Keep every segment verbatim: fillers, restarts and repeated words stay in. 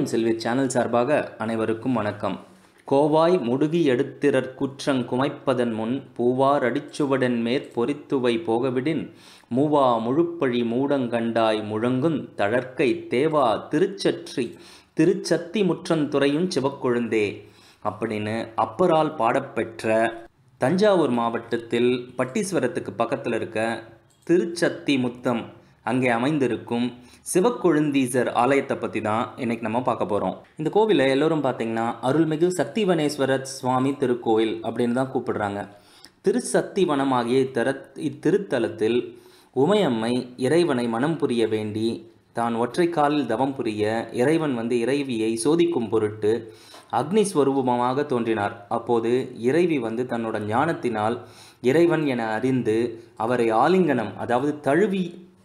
பொன்னியின் செல்வி channel சார்பாக அனைவருக்கும் வணக்கம். கோவாய் முடுகி எடுத்திறற் குற்றங் குமைப்பதன் முன் பூவார் அடிச்சுவடன் மேற் பொறித்துவை போகவிடின் மூவா முழுப்பழி மூடங்கண்டாய் முழங்குந் தழற்கை தேவா திருச்சற்றி திருச்சத்தி முற்றந்துறையுஞ் சிவக்கொழுந்தே அப்படின்னு அப்பரால் பாடப்பெற்ற தஞ்சாவூர் மாவட்டத்தில் பட்டீஸ்வரத்துக்கு பக்கத்தில் இருக்க திருச்சத்தி முத்தம் அங்கே அமைந்திருக்கும் சிவக்கொழுந்தீசர் ஆலயத்தை பற்றி தான் இன்றைக்கி நம்ம பார்க்க போகிறோம். இந்த கோவிலை எல்லோரும் பார்த்திங்கன்னா அருள்மிகு சக்திவனேஸ்வரர் சுவாமி திருக்கோயில் அப்படின்னு தான் கூப்பிடுறாங்க. திருச்சத்திவனம் ஆகிய இத்தர இத்திருத்தலத்தில் உமையம்மை இறைவனை மனம் புரிய வேண்டி தான் ஒற்றை காலில் தவம் புரிய இறைவன் வந்து இறைவியை சோதிக்கும் பொருட்டு அக்னி ஸ்வரூபமாக தோன்றினார். அப்போது இறைவி வந்து தன்னோட ஞானத்தினால் இறைவன் என அறிந்து அவரை ஆலிங்கனம் அதாவது தழுவி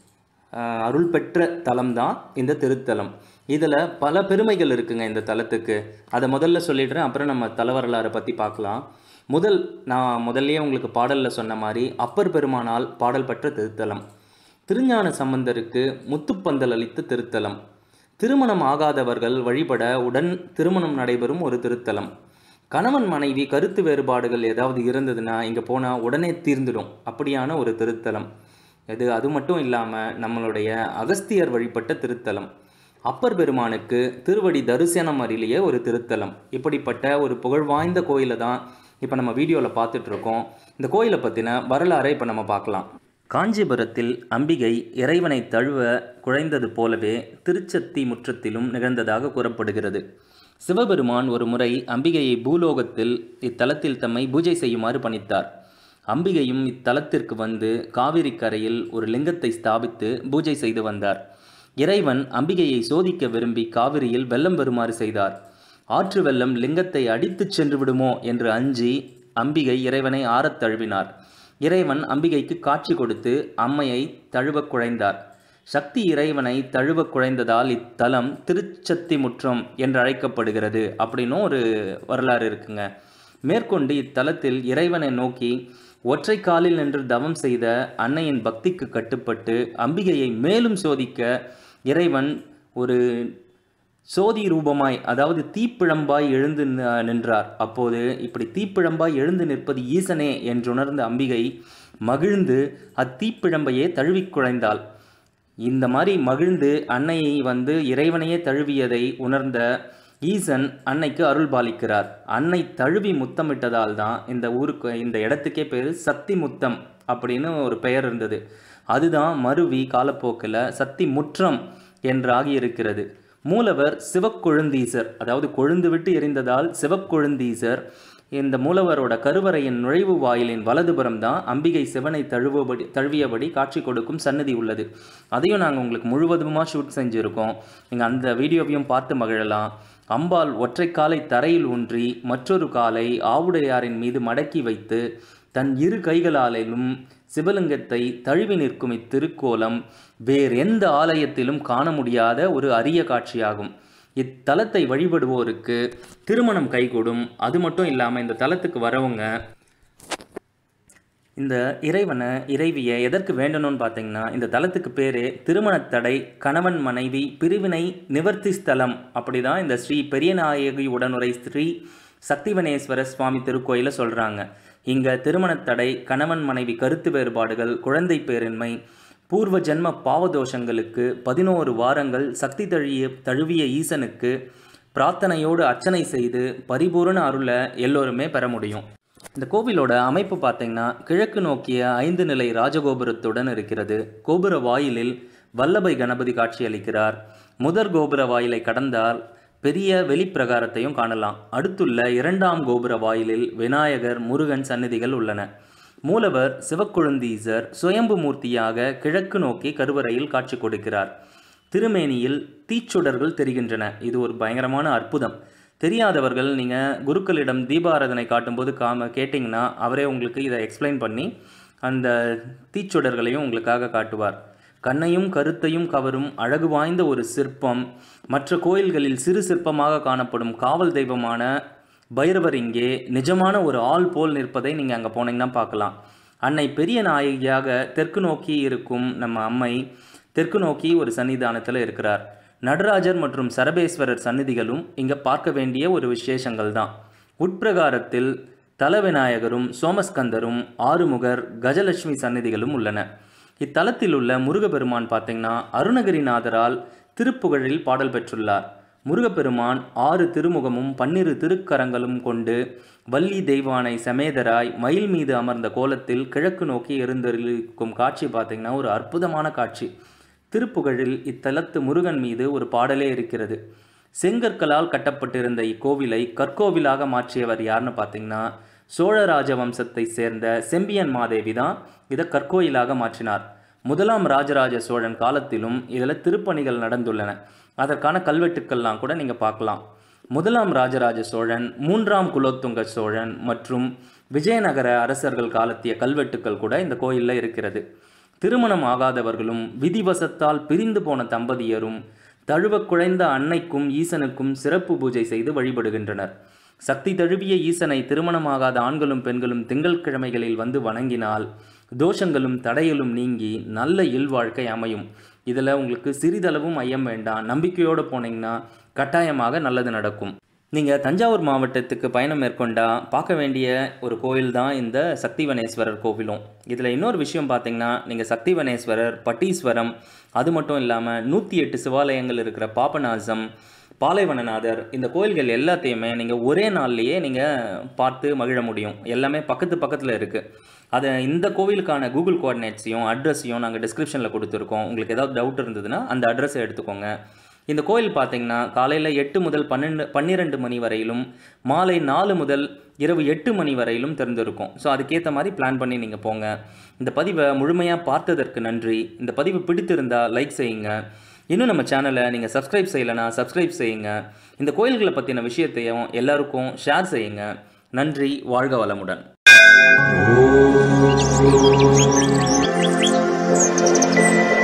அருள் பெற்ற தலம்தான் இந்த திருத்தலம். இதில் பல பெருமைகள் இருக்குங்க இந்த தலத்துக்கு. அதை முதல்ல சொல்லிடுறேன், அப்புறம் நம்ம தலவரலாறை பற்றி பார்க்கலாம். முதல் நான் முதல்லையே உங்களுக்கு பாடலில் சொன்ன மாதிரி அப்பர் பெருமானால் பாடல் பெற்ற திருத்தலம். திருஞான சம்பந்தருக்கு முத்துப்பந்தல் அளித்த திருத்தலம். திருமணம் ஆகாதவர்கள் வழிபட உடன் திருமணம் நடைபெறும் ஒரு திருத்தலம். கணவன் மனைவி கருத்து வேறுபாடுகள் ஏதாவது இருந்ததுன்னா இங்கே போனால் உடனே தீர்ந்துடும், அப்படியான ஒரு திருத்தலம் இது. அது மட்டும் இல்லாமல் நம்மளுடைய அகஸ்தியர் வழிபட்ட திருத்தலம். அப்பர் பெருமானுக்கு திருவடி தரிசனம் அருளிய ஒரு திருத்தலம். இப்படிப்பட்ட ஒரு புகழ்வாய்ந்த கோயிலை தான் இப்போ நம்ம வீடியோவில் பார்த்துட்ருக்கோம். இந்த கோயிலை பற்றின வரலாறை இப்போ நம்ம பார்க்கலாம். காஞ்சிபுரத்தில் அம்பிகை இறைவனை தழுவ குழைந்தது போலவே திருச்சத்தி முற்றத்திலும் நிகழ்ந்ததாக கூறப்படுகிறது. சிவபெருமான் ஒரு முறை அம்பிகையை பூலோகத்தில் இத்தலத்தில் தம்மை பூஜை செய்யுமாறு பணித்தார். அம்பிகையும் இத்தலத்திற்கு வந்து காவிரி கரையில் ஒரு லிங்கத்தை ஸ்தாபித்து பூஜை செய்து வந்தார். இறைவன் அம்பிகையை சோதிக்க விரும்பி காவிரியில் வெள்ளம் வருமாறு செய்தார். ஆற்று வெள்ளம் லிங்கத்தை அடித்துச் சென்று விடுமோ என்று அஞ்சி அம்பிகை இறைவனை ஆறத் தழுவினார். இறைவன் அம்பிகைக்கு காட்சி கொடுத்து அம்மையை தழுவ குழைந்தார். சக்தி இறைவனை தழுவ குழைந்ததால் இத்தலம் திருச்சத்தி முற்றம் என்று அழைக்கப்படுகிறது அப்படின்னும் ஒரு வரலாறு இருக்குங்க. மேற்கொண்டு இத்தலத்தில் இறைவனை நோக்கி ஒற்றை காலில் நின்று தவம் செய்த அன்னையின் பக்திக்கு கட்டுப்பட்டு அம்பிகையை மேலும் சோதிக்க இறைவன் ஒரு சோதி ரூபமாய் அதாவது தீப்பிழம்பாய் எழுந்து நின்றார். அப்போது இப்படி தீப்பிழம்பாய் எழுந்து நிற்பது ஈசனே என்றுணர்ந்த அம்பிகை மகிழ்ந்து அத்தீப்பிழம்பையே தழுவி குழைந்தாள். இந்த மாதிரி மகிழ்ந்து அன்னையை வந்து இறைவனையே தழுவியதை உணர்ந்த ஈசன் அன்னைக்கு அருள் பாலிக்கிறார். அன்னை தழுவி முத்தமிட்டதால் தான் இந்த ஊருக்கு இந்த இடத்துக்கே பேர் சத்தி முத்தம் அப்படின்னு ஒரு பெயர் இருந்தது. அதுதான் மருவி காலப்போக்கில் சத்தி முற்றம் என்றாகி இருக்கிறது. மூலவர் சிவக்கொழுந்தீசர், அதாவது கொழுந்து விட்டு எரிந்ததால் சிவக்கொழுந்தீசர். இந்த மூலவரோட கருவறையின் நுழைவு வாயிலின் வலதுபுறம் தான் அம்பிகை சிவனை தழுவபடி தழுவியபடி காட்சி கொடுக்கும் சன்னதி உள்ளது. அதையும் நாங்கள் உங்களுக்கு முழுவதுமாக ஷூட் செஞ்சுருக்கோம். நீங்கள் அந்த வீடியோவையும் பார்த்து மகிழலாம். அம்பாள் ஒற்றை காலை தரையில் ஊன்றி மற்றொரு காலை ஆவுடையாரின் மீது மடக்கி வைத்து தன் இரு கைகளாலும் சிவலிங்கத்தை தழுவி நிற்கும் இத்திருக்கோலம் வேறு எந்த ஆலயத்திலும் காண முடியாத ஒரு அரிய காட்சியாகும். இத்தலத்தை வழிபடுவோருக்கு திருமணம் கைகூடும். அது மட்டும் இல்லாமல் இந்த தலத்துக்கு வரவங்க இந்த இறைவனை இறைவியை எதற்கு வேண்டணும்னு பார்த்தீங்கன்னா இந்த தலத்துக்கு பேர் திருமணத்தடை கணவன் மனைவி பிரிவினை நிவர்த்தி ஸ்தலம். அப்படி தான் இந்த ஸ்ரீ பெரியநாயகி உடனுரை ஸ்ரீ சக்திவனேஸ்வர சுவாமி திருக்கோயிலை சொல்கிறாங்க. இங்கே திருமணத்தடை கணவன் மனைவி கருத்து வேறுபாடுகள் குழந்தை பேரின்மை பூர்வ ஜென்ம பாவதோஷங்களுக்கு பதினோரு வாரங்கள் சக்தி தழிய தழுவிய ஈசனுக்கு பிரார்த்தனையோடு அர்ச்சனை செய்து பரிபூரண அருளை எல்லோருமே பெற முடியும். இந்த கோவிலோட அமைப்பு பார்த்திங்கன்னா கிழக்கு நோக்கிய ஐந்து நிலை ராஜகோபுரத்துடன் இருக்கிறது. கோபுர வாயிலில் வல்லபை கணபதி காட்சியளிக்கிறார். முதற் கோபுர வாயிலை கடந்தால் பெரிய வெளிப்பிரகாரத்தையும் காணலாம். அடுத்துள்ள இரண்டாம் கோபுர வாயிலில் விநாயகர் முருகன் சன்னதிகள் உள்ளன. மூலவர் சிவக்கொழுந்தீசர் சுயம்பு மூர்த்தியாக கிழக்கு நோக்கி கருவறையில் காட்சி கொடுக்கிறார். திருமேனியில் தீச்சுடர்கள் தெரிகின்றன. இது ஒரு பயங்கரமான அற்புதம். தெரியாதவர்கள் நீங்கள் குருக்களிடம் தீபாராதனை காட்டும்போது காம கேட்டிங்கன்னா அவரே உங்களுக்கு இதை எக்ஸ்பிளைன் பண்ணி அந்த தீச்சுடர்களையும் உங்களுக்காக காட்டுவார். கண்ணையும் கருத்தையும் கவரும் அழகு வாய்ந்த ஒரு சிற்பம். மற்ற கோயில்களில் சிறு சிற்பமாக காணப்படும் காவல் தெய்வமான பைரவர் இங்கே நிஜமான ஒரு ஆள் போல் நிற்பதை நீங்கள் அங்கே போனீங்கன்னா பார்க்கலாம். அன்னை பெரிய நாயகியாக தெற்கு நோக்கி இருக்கும் நம்ம அம்மை தெற்கு நோக்கி ஒரு சன்னிதானத்தில் இருக்கிறார். நடராஜர் மற்றும் சரபேஸ்வரர் சந்நிதிகளும் இங்கே பார்க்க வேண்டிய ஒரு விசேஷங்கள் தான். உட்பிரகாரத்தில் தலவிநாயகரும் சோமஸ்கந்தரும் ஆறுமுகர் கஜலட்சுமி சந்நிதிகளும் உள்ளன. இத்தலத்தில் உள்ள முருகப்பெருமான் பார்த்தீங்கன்னா அருணகிரிநாதரால் திருப்புகழில் பாடல் பெற்றுள்ளார். முருகப்பெருமான் ஆறு திருமுகமும் பன்னிரு திருக்கரங்களும் கொண்டு வள்ளி தெய்வானை சமேதராய் மயில் மீது அமர்ந்த கோலத்தில் கிழக்கு நோக்கி எழுந்தருளிக்கும் காட்சி பார்த்திங்கன்னா ஒரு அற்புதமான காட்சி. திருப்புகழில் இத்தலத்து முருகன் மீது ஒரு பாடலே இருக்கிறது. செங்கற்களால் கட்டப்பட்டிருந்த இக்கோவிலை கற்கோவிலாக மாற்றியவர் யாருன்னு பார்த்தீங்கன்னா சோழராஜ வம்சத்தை சேர்ந்த செம்பியன் மாதேவி தான் இதை கற்கோயிலாக மாற்றினார். முதலாம் ராஜராஜ சோழன் காலத்திலும் இதில் திருப்பணிகள் நடந்துள்ளன. அதற்கான கல்வெட்டுக்கள்லாம் கூட நீங்கள் பார்க்கலாம். முதலாம் ராஜராஜ சோழன், மூன்றாம் குலோத்துங்க சோழன் மற்றும் விஜயநகர அரசர்கள் காலத்திய கல்வெட்டுக்கள் கூட இந்த கோயிலில் இருக்கிறது. திருமணம் ஆகாதவர்களும் விதிவசத்தால் பிரிந்து போன தம்பதியரும் தழுவ குழைந்த அன்னைக்கும் ஈசனுக்கும் சிறப்பு பூஜை செய்து வழிபடுகின்றனர். சக்தி தழுவிய ஈசனை திருமணமாகாத ஆண்களும் பெண்களும் திங்கட்கிழமைகளில் வந்து வணங்கினால் தோஷங்களும் தடைகளும் நீங்கி நல்ல இல்வாழ்க்கை அமையும். இதில் உங்களுக்கு சிறிதளவும் ஐயம் வேண்டாம். நம்பிக்கையோடு போனீங்கன்னா கட்டாயமாக நல்லது நடக்கும். நீங்கள் தஞ்சாவூர் மாவட்டத்துக்கு பயணம் மேற்கொண்டால் பார்க்க வேண்டிய ஒரு கோயில் தான் இந்த சக்திவனேஸ்வரர் கோவிலும். இதில் இன்னொரு விஷயம் பார்த்தீங்கன்னா நீங்கள் சக்திவனேஸ்வரர், பட்டீஸ்வரம், அது மட்டும் இல்லாமல் நூற்றி எட்டு சிவாலயங்கள் இருக்கிற பாபநாசம், பாலைவனநாதர், இந்த கோயில்கள் எல்லாத்தையுமே நீங்கள் ஒரே நாள்லேயே நீங்கள் பார்த்து மகிழ முடியும். எல்லாமே பக்கத்து பக்கத்தில் இருக்குது. அதை இந்த கோவிலுக்கான கூகுள் கோஆர்டினேட்ஸையும் அட்ரஸையும் நாங்கள் டிஸ்கிரிப்ஷனில் கொடுத்துருக்கோம். உங்களுக்கு ஏதாவது டவுட் இருந்ததுன்னா அந்த அட்ரஸை எடுத்துக்கோங்க. இந்த கோயில் பார்த்தீங்கன்னா காலையில் எட்டு முதல் பன்னெண்டு பன்னிரெண்டு மணி வரையிலும், மாலை நாலு முதல் இரவு எட்டு மணி வரையிலும் திறந்திருக்கும். ஸோ அதுக்கேற்ற மாதிரி பிளான் பண்ணி நீங்கள் போங்க. இந்த பதிவை முழுமையாக பார்த்ததற்கு நன்றி. இந்த பதிவு பிடித்திருந்தால் லைக் செய்யுங்க. இன்னும் நம்ம சேனலை நீங்கள் சப்ஸ்கிரைப் செய்யலைன்னா சப்ஸ்கிரைப் செய்யுங்க. இந்த கோயில்களை பற்றின விஷயத்தையும் எல்லாருக்கும் ஷேர் செய்யுங்க. நன்றி. வாழ்க வளமுடன். Oh